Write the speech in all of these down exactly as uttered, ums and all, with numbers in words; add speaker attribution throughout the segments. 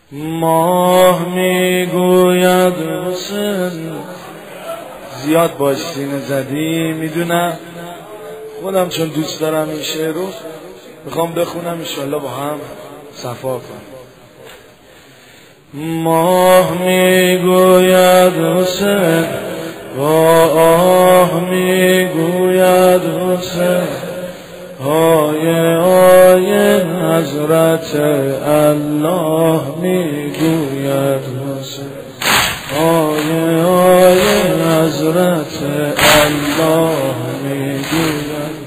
Speaker 1: ماه میگوید حسین. زیاد باش سینه زدی، میدونم خودم چون دوست دارم این شعر رو میخوام بخونم، انشالله با هم صفا کنم. ماه میگوید حسین، با آه میگوید حسین، آیه آیه حضرت الله میگوید حسین، آیه آیه حضرت الله میگوید.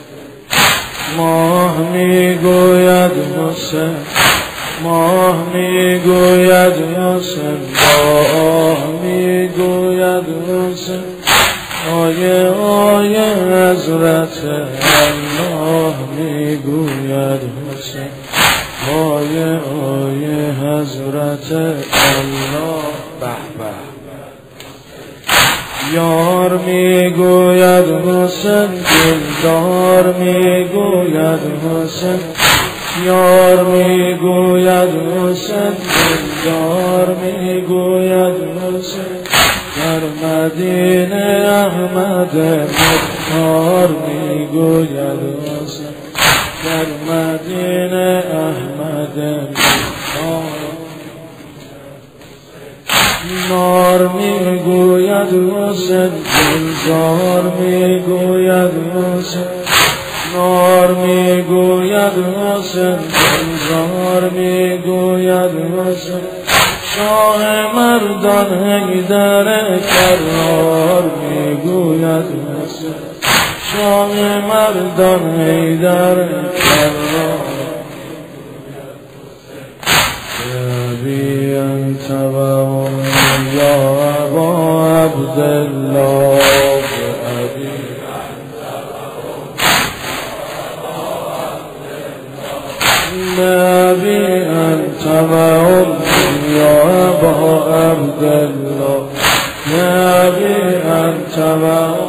Speaker 1: ماه میگوید حسین، ماه میگوید حسین، با آه میگوید حسین، آیه آیه حضرت الله میگوید حسین، آیه آیه حضرت الله. به به. یار میگوید حسین، دلدار میگوید حسین، یار میگوید حسین، دلدار میگوید حسین، در مدینه احمد مختار میگوید حسین، در مدینه احمد مختار. نار میگوید حسین، گلزار میگوید حسین، نار میگوید حسین، گلزار میگوید حسین، شاه مردان حیدر کرار میگوید حسین، شاه مردان حیدر کرار. ابی انت و امی یا ابا عبدالله، ابی ابی انت و امی یا ابا عبدالله، ابی انت و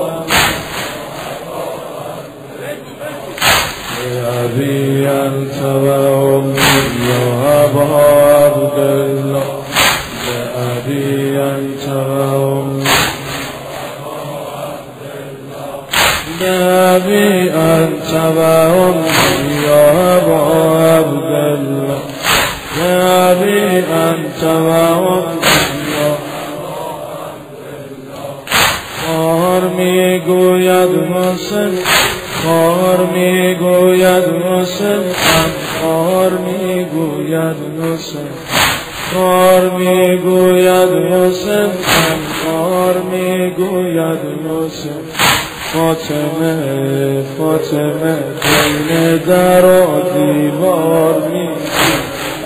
Speaker 1: ابی انت و امی یا ابا عبدالله، ابی انت و امی ابی انت و امی یا ابا عبدالله، ابی انت و امی یا. خار میگوید حسین، خار میگوید حسین، خار میگوید حسین، خار میگوید حسین، خار میگوید حسین، فاطمه فاطمه بین در و دیوار میگوید،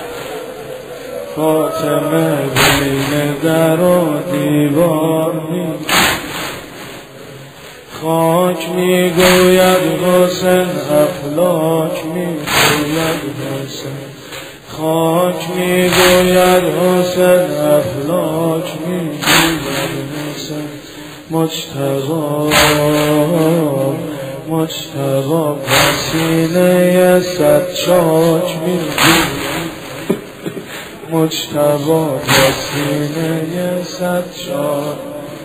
Speaker 1: فاطمه بین در و دیوار میگوید. خاک میگوید حسین، افلاک میگوید حسین، خاک میگوید حسین، افلاک میگوید حسین، مجتبی مجتبی پسینه صد چاک میگوید، مجتبی پسینه صد چاک.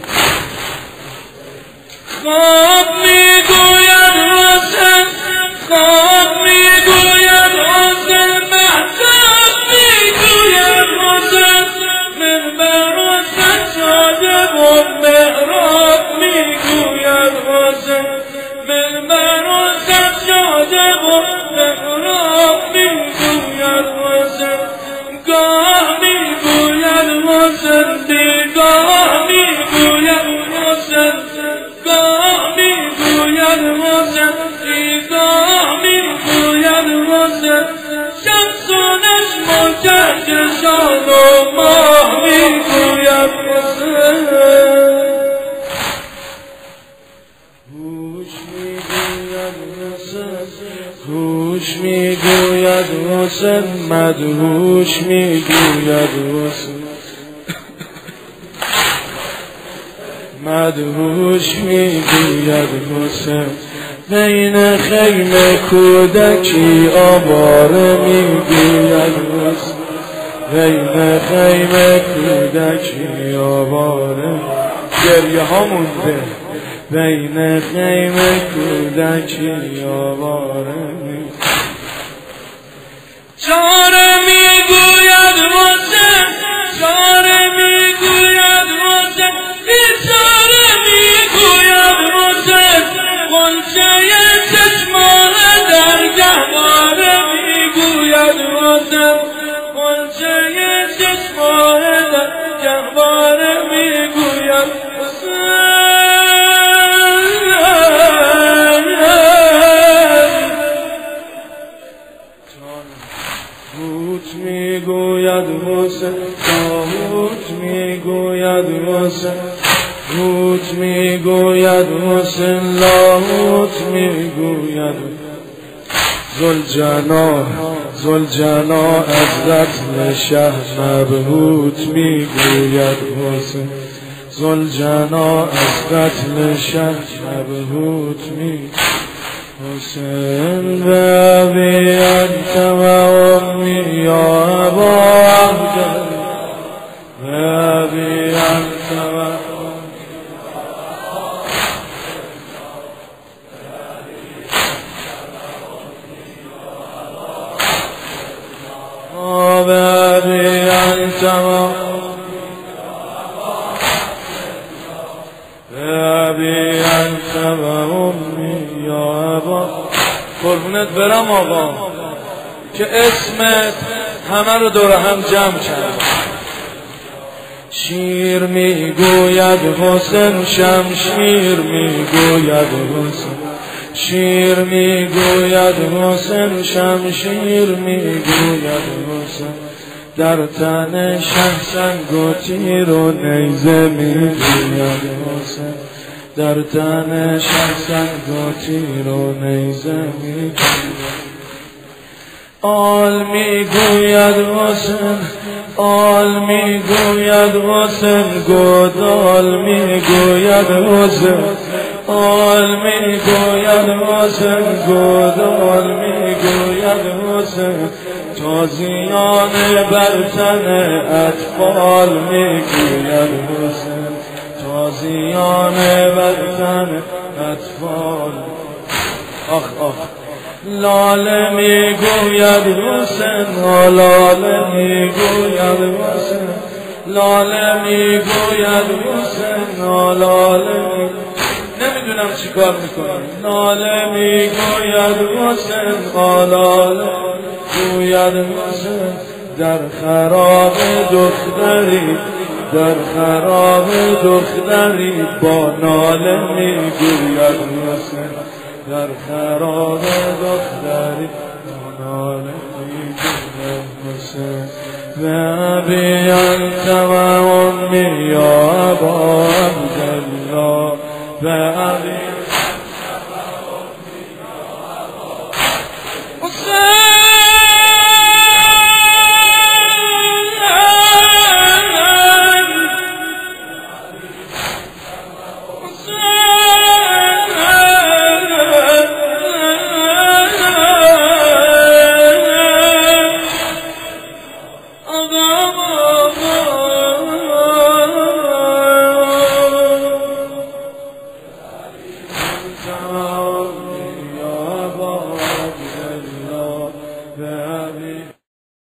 Speaker 1: خواب میگوید حسین، خواب میگوید حسین، مهتاب میگوید حسین، منبر و سجاده و محراب میگوید حسین، منبر و سجاده و محراب میگوید حسین. گاه میگوید حسین، بیگاه میگوید حسین، گاه میگوید حسین، بیگاه میگوید حسین، شمسونش مکهکشان و ماه میگوید حسین. هوش میگوید حسین، هوش میگوید حسین، مدهوش میگوید حسین، مدهوش میگوید حسین، بین خیمه کودکی آواره میگوید حسین، خیمه خیمه کودکی آواره گریه ها مونده بین خیمه کودکی آواره
Speaker 2: چاره میگوید واسه چاره میگوید واسه بیچاره میگوید واسه غنچه چشمان در گهواره میگوید واسه غنچه چشمان در گهواره میگوید واسه
Speaker 1: داوود میگوید واسه داوود میگوید واسه داوود میگوید واسه لاوت میگوید زلجنا زلجنا از قتل شه مبهوت میگوید واسه زلجنا از قتل شه مبهوت میگوید حسین به ابی انت و امی یا ابا عبدالله به ابی انت و به ابی انت و به ابی انت و امی یا ابا. قربونت برم آقا که اسمت همه رو دور هم جمع کرد. شیر میگوید حسین شمشیر میگوید حسین شیر میگوید حسین شمشیر میگوید حسین در تن شه سنگ و تیر و نیزه میگوید حسین در تن شه سنگ و تیر و نیزه میگوید. آل میگوید حسین آل میگوید حسین گودال میگوید حسین آل میگوید حسین گودال میگوید حسین تازیان برتن اطفال میگوید حسین تازیان برتن اطفال. آخ آخ لاله میگوید حسین لاله میگوید حسین لاله میگوید حسین لاله نمیدونم چی کار میکنم. لاله میگوید حسین لاله گوید حسین در خراب دختری در خراب دختری با ناله میگوید حسین در خراب دختری با ناله میگوید حسین به ابی انت و امی یا ابا عبدالله به ابی
Speaker 2: به